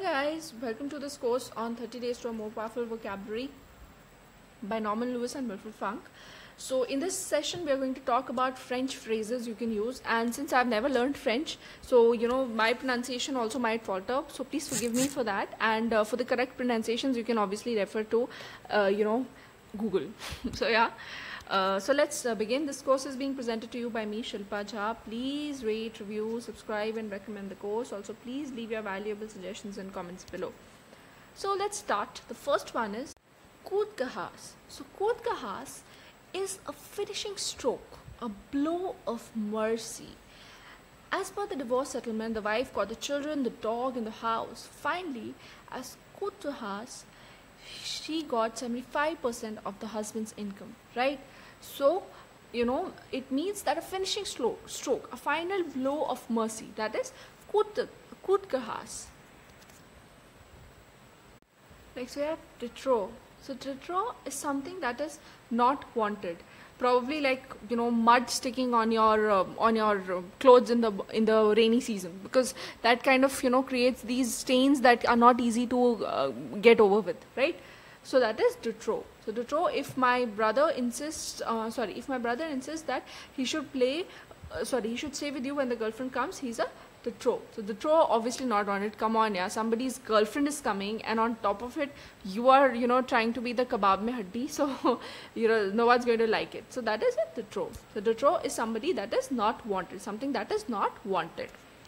guys, welcome to this course on 30 Days to a More Powerful Vocabulary by Norman Lewis and Wilfred Funk. So in this session we are going to talk about French phrases you can use, and since I've never learned French, so my pronunciation also might falter, so please forgive me for that. And for the correct pronunciations you can obviously refer to Google. So yeah. So let's begin. This course is being presented to you by me, Shilpa Jha. Please rate, review, subscribe and recommend the course. Also please leave your valuable suggestions and comments below. So let's start. The first one is Coup de grâce. So coup de grâce is a finishing stroke, a blow of mercy. As per the divorce settlement, the wife got the children, the dog and the house. Finally, as coup de grâce, she got 75% of the husband's income, right? So, it means that a finishing stroke, a final blow of mercy, that is coup de grâce. Next we have de trop. So de trop is something that is not wanted. Probably like mud sticking on your clothes in the rainy season, because that kind of creates these stains that are not easy to get over with, right? So that is de trop. So de trop, if my brother insists that he should he should stay with you when the girlfriend comes, he's a de trop. So de trop obviously not wanted. Come on, yeah, somebody's girlfriend is coming, and on top of it, you are trying to be the kebab mein haddi, so no one's going to like it. So that is a de trop. So de trop is somebody that is not wanted, something that is not wanted.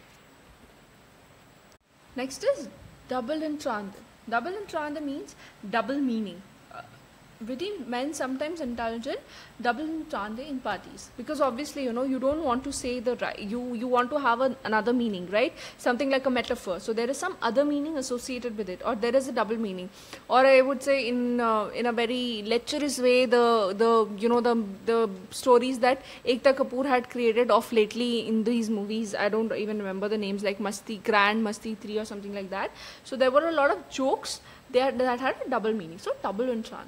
Next is double entendre. Double entendre means double meaning. Witty men sometimes indulge in double entendre in parties, because obviously you don't want to say the right, you want to have another meaning, right? Something like a metaphor, so there is some other meaning associated with it, or there is a double meaning. Or I would say in a very lecherous way, the stories that Ekta Kapoor had created of lately in these movies, I don't even remember the names, like Grand Masti 3 or something like that. So there were a lot of jokes there that had a double meaning, so double entendre.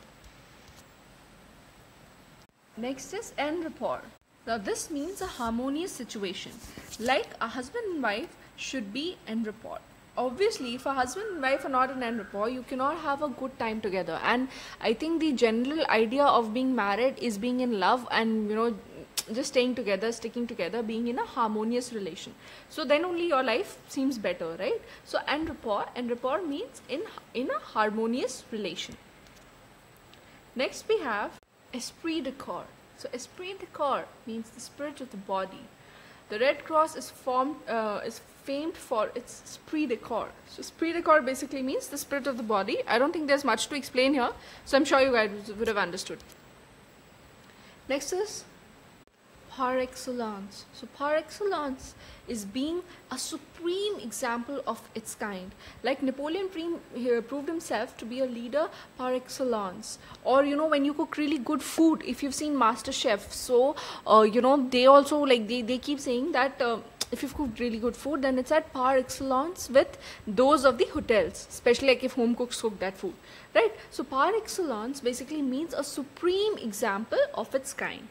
Next is en rapport. Now this means a harmonious situation, like a husband and wife should be en rapport. Obviously, if a husband and wife are not in en rapport, you cannot have a good time together. And I think the general idea of being married is being in love and just staying together, sticking together, being in a harmonious relation. So then only your life seems better, right? So en rapport means in a harmonious relation. Next we have esprit de corps. So esprit de corps means the spirit of the body. The Red Cross is famed for its esprit de corps. So esprit de corps basically means the spirit of the body. I don't think there's much to explain here, so I'm sure you guys would have understood. Next is par excellence. So par excellence is being a supreme example of its kind. Like Napoleon proved himself to be a leader par excellence. Or when you cook really good food, if you've seen Master Chef, so they also they keep saying that if you've cooked really good food, then it's at par excellence with those of the hotels, especially like if home cooks cook that food, right? So par excellence basically means a supreme example of its kind.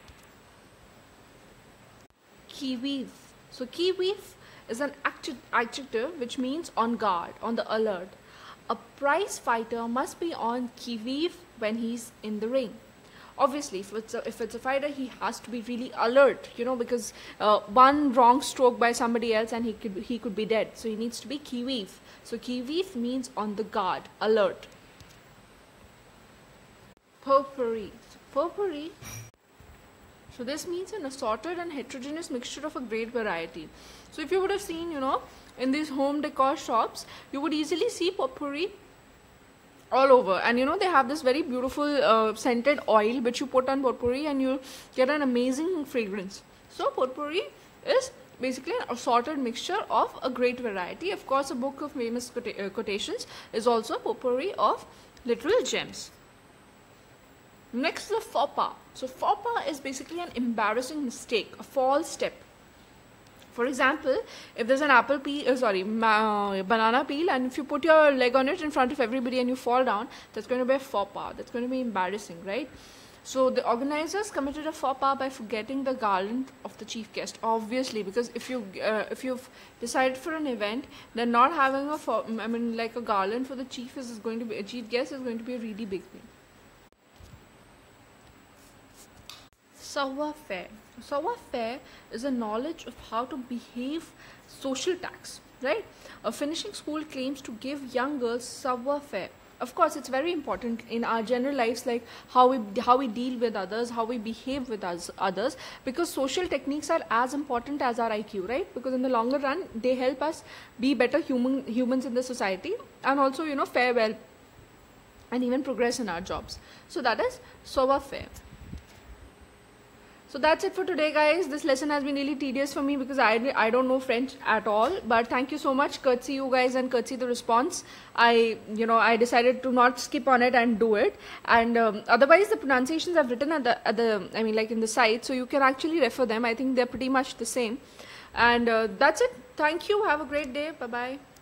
Qui vive. So qui vive is an adjective which means on guard, on the alert. A prize fighter must be on qui vive when he's in the ring. Obviously, if it's a fighter, he has to be really alert, because one wrong stroke by somebody else and he could be dead. So he needs to be qui vive. So qui vive means on the guard, alert. Potpourri. So potpourri. So this means an assorted and heterogeneous mixture of a great variety. So if you would have seen, in these home decor shops, you would easily see potpourri all over. And they have this very beautiful scented oil which you put on potpourri and you get an amazing fragrance. So potpourri is basically an assorted mixture of a great variety. Of course, a book of famous quotations is also a potpourri of literal gems. Next is a faux pas. So faux pas is basically an embarrassing mistake, a false step. For example, if there's an banana peel, and if you put your leg on it in front of everybody and you fall down, that's going to be a faux pas. That's going to be embarrassing, right? So the organizers committed a faux pas by forgetting the garland of the chief guest. Obviously, because if you've decided for an event, then not having a garland for the chief is going to be a chief guest is going to be a really big thing. Savoir-faire. Savoir-faire is a knowledge of how to behave social tax, right? A finishing school claims to give young girls savoir-faire. Of course, it's very important in our general lives, like how we deal with others, how we behave with others, because social techniques are as important as our IQ, right? Because in the longer run, they help us be better humans in the society, and also fare well and even progress in our jobs. So that is savoir-faire. So that's it for today, guys. This lesson has been really tedious for me because I don't know French at all. But thank you so much. Courtesy you guys and courtesy the response. I decided to not skip on it and do it. And otherwise, the pronunciations I've written in the site, so you can actually refer them. I think they're pretty much the same. And that's it. Thank you. Have a great day. Bye bye.